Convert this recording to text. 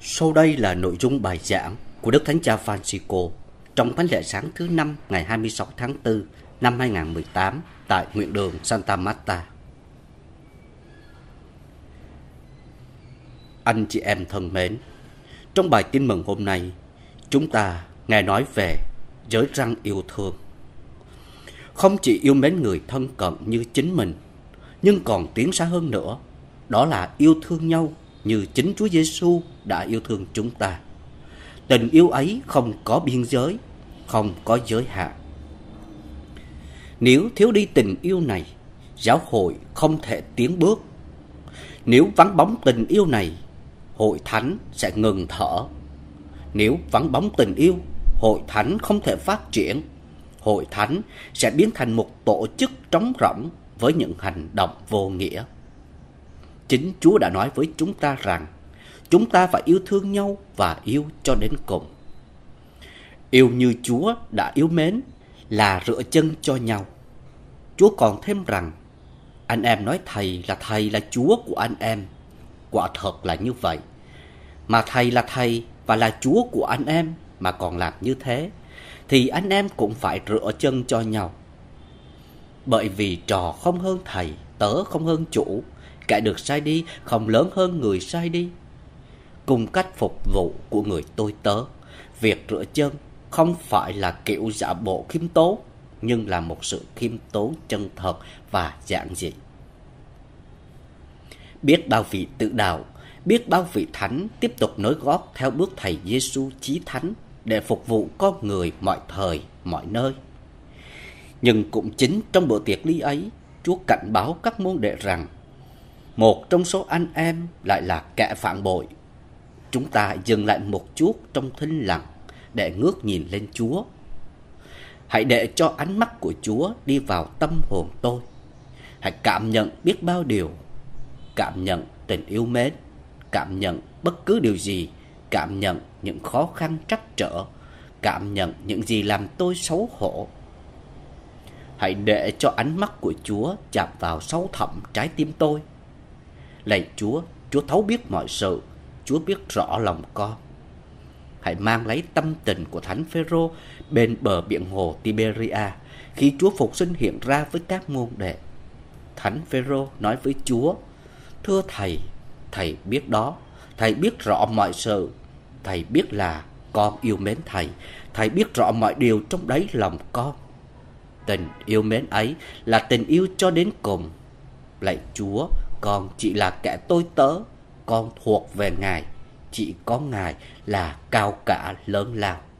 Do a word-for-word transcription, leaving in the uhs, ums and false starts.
Sau đây là nội dung bài giảng của Đức Thánh Cha Francisco trong thánh lễ sáng thứ năm ngày hai mươi sáu tháng tư năm hai nghìn không trăm mười tám tại nguyện đường Santa Marta. Anh chị em thân mến, trong bài tin mừng hôm nay, chúng ta nghe nói về giới răn yêu thương. Không chỉ yêu mến người thân cận như chính mình, nhưng còn tiến xa hơn nữa, đó là yêu thương nhau như chính Chúa Giêsu đã yêu thương chúng ta. Tình yêu ấy không có biên giới, không có giới hạn. Nếu thiếu đi tình yêu này, giáo hội không thể tiến bước. Nếu vắng bóng tình yêu này, hội thánh sẽ ngừng thở. Nếu vắng bóng tình yêu, hội thánh không thể phát triển. Hội thánh sẽ biến thành một tổ chức trống rỗng với những hành động vô nghĩa. Chính Chúa đã nói với chúng ta rằng chúng ta phải yêu thương nhau và yêu cho đến cùng. Yêu như Chúa đã yêu mến là rửa chân cho nhau. Chúa còn thêm rằng anh em nói Thầy là Thầy là Chúa của anh em. Quả thật là như vậy. Mà Thầy là Thầy và là Chúa của anh em mà còn làm như thế, thì anh em cũng phải rửa chân cho nhau. Bởi vì trò không hơn thầy, tớ không hơn chủ, kẻ được sai đi không lớn hơn người sai đi. Cùng cách phục vụ của người tôi tớ, việc rửa chân không phải là kiểu giả bộ khiêm tốn, nhưng là một sự khiêm tốn chân thật và giản dị. Biết bao vị tự đạo, biết bao vị thánh tiếp tục nối gót theo bước Thầy Giêsu chí thánh để phục vụ con người mọi thời, mọi nơi. Nhưng cũng chính trong bữa tiệc ly ấy, Chúa cảnh báo các môn đệ rằng một trong số anh em lại là kẻ phản bội. Chúng ta dừng lại một chút trong thinh lặng để ngước nhìn lên Chúa. Hãy để cho ánh mắt của Chúa đi vào tâm hồn tôi. Hãy cảm nhận biết bao điều. Cảm nhận tình yêu mến. Cảm nhận bất cứ điều gì. Cảm nhận những khó khăn trắc trở. Cảm nhận những gì làm tôi xấu hổ. Hãy để cho ánh mắt của Chúa chạm vào sâu thẳm trái tim tôi. Lạy Chúa, Chúa thấu biết mọi sự, Chúa biết rõ lòng con. Hãy mang lấy tâm tình của Thánh Phêrô bên bờ biển hồ Tiberia khi Chúa phục sinh hiện ra với các môn đệ. Thánh Phêrô nói với Chúa: Thưa Thầy, Thầy biết đó, Thầy biết rõ mọi sự, Thầy biết là con yêu mến Thầy, Thầy biết rõ mọi điều trong đáy lòng con. Tình yêu mến ấy là tình yêu cho đến cùng. Lạy Chúa, con chỉ là kẻ tôi tớ, con thuộc về Ngài, chỉ có Ngài là cao cả lớn lao.